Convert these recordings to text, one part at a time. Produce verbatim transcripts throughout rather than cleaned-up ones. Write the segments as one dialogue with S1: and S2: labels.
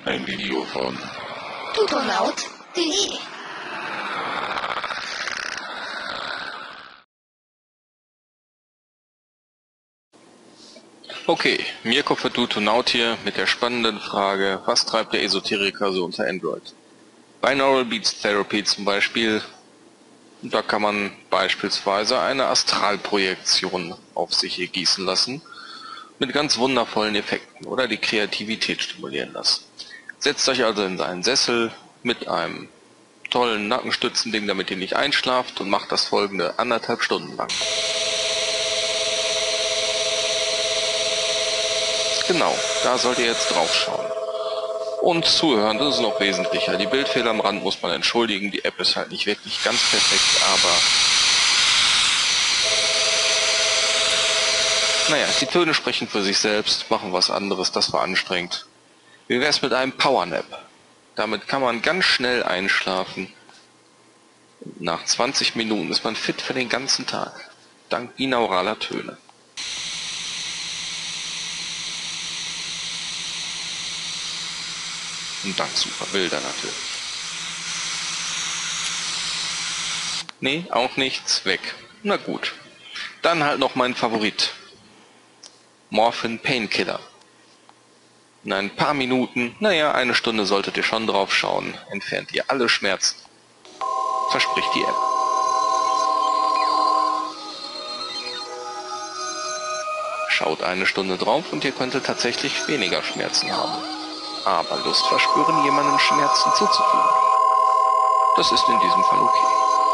S1: Ein Video von
S2: tutonaut.de.
S3: Okay, Mirko für Tutonaut hier mit der spannenden Frage, was treibt der Esoteriker so unter Android? Binaural Beats Therapy zum Beispiel, da kann man beispielsweise eine Astralprojektion auf sich hier gießen lassen, mit ganz wundervollen Effekten oder die Kreativität stimulieren lassen. Setzt euch also in seinen Sessel mit einem tollen Nackenstützending, damit ihr nicht einschlaft, und macht das folgende anderthalb Stunden lang. Genau, da sollt ihr jetzt drauf schauen. Und zuhören, das ist noch wesentlicher. Die Bildfehler am Rand muss man entschuldigen, die App ist halt nicht wirklich ganz perfekt, aber naja, die Töne sprechen für sich selbst, machen was anderes, das war anstrengend. Wie wär's mit einem Powernap? Damit kann man ganz schnell einschlafen. Nach zwanzig Minuten ist man fit für den ganzen Tag, dank binauraler Töne. Und dank super Bilder natürlich. Nee, auch nichts, weg. Na gut. Dann halt noch mein Favorit. Morphin Painkiller. In ein paar Minuten, naja, eine Stunde solltet ihr schon drauf schauen, entfernt ihr alle Schmerzen. Verspricht die App. Schaut eine Stunde drauf und ihr könntet tatsächlich weniger Schmerzen haben. Aber Lust verspüren, jemandem Schmerzen zuzufügen. Das ist in diesem Fall okay.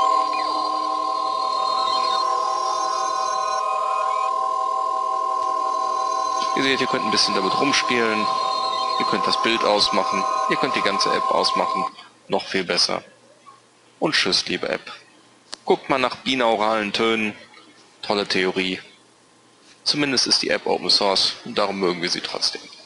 S3: Ihr seht, ihr könnt ein bisschen damit rumspielen. Ihr könnt das Bild ausmachen. Ihr könnt die ganze App ausmachen. Noch viel besser. Und tschüss, liebe App. Guckt mal nach binauralen Tönen. Tolle Theorie. Zumindest ist die App Open Source und darum mögen wir sie trotzdem.